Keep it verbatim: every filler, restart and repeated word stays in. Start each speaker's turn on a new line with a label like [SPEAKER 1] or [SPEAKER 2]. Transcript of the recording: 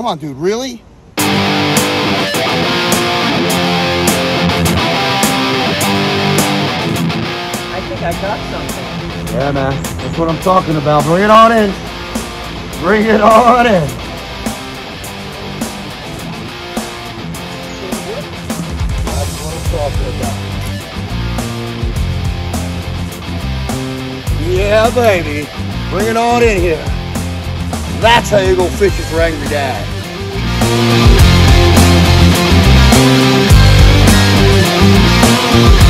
[SPEAKER 1] Come on, dude, really?
[SPEAKER 2] I think I got something.
[SPEAKER 1] Yeah, man. That's what I'm talking about. Bring it on in. Bring it on in. That's what I'm talking about. Yeah, baby. Bring it on in here. That's how you go fishing for Angry Dad.